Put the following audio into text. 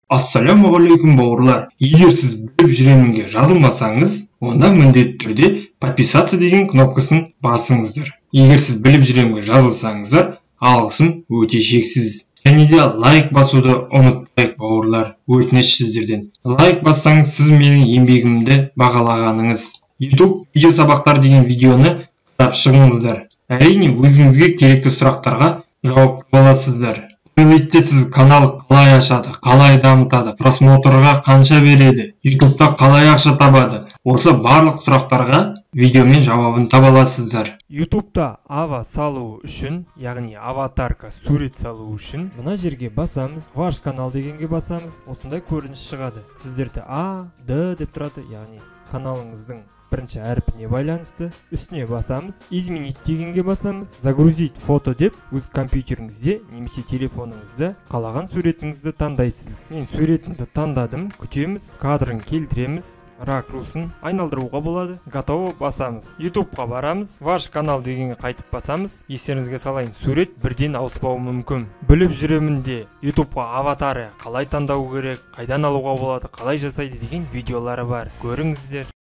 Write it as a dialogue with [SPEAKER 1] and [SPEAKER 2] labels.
[SPEAKER 1] Ассалаумағалейкум бауырлар. Егер сіз біліп жүремінге жазылмасаңыз, онда міндетті түрде подписаться деген кнопкасын басыңыздар. Егер сіз біліп жүремінге жазылсаңыздар, алғысым өте шексіз. Және де лайк басуды ұмытпайық бауырлар. Өтініш сіздерден. Лайк бассаңыз сіз менің еңбегімді бағалағаныңыз. YouTube видео сабақтар деген видеоны қарап шығыңыздар. Әрине өзіңізге керекті сұрақтарға жауап аласыздар. Плейлистте сіз канал қалай ашады, қалай дамытады, просмотрға қанша береді, YouTube'да қалай ақша табады. Осы барлық сұрақтарға видеомен жауабын таба аласыздар.
[SPEAKER 2] YouTube'да ава салу үшін, яғни аватарка сурет салу үшін, мына жерге басамыз, ваш канал дегенге басамыз, осындай көрініс шығады. Сіздерді А, Д деп тұрады, яғни каналыңыздың бірінші әрпіне байланысты. Үстіне басамыз, изменить дегенге басамыз, загрузить фото деп өз компьютеріңізде немесе телефоныңызда қалаған суретіңізді таңдайсыз. Мен суретімді таңдадым, күтеміз, кадрын келтіреміз, ракурсын айналдыруға болады. Готово, басамыз. YouTube'қа барамыз, ваш канал дегенге қайтып басамыз. Естеріңізге салайын, сурет бірден ауыспауы мүмкін. Біліп жүремінде YouTube'қа аватары қалай таңдау керек, қайдан алуға болады, қалай жасайды деген видеолары бар. Көріңіздер.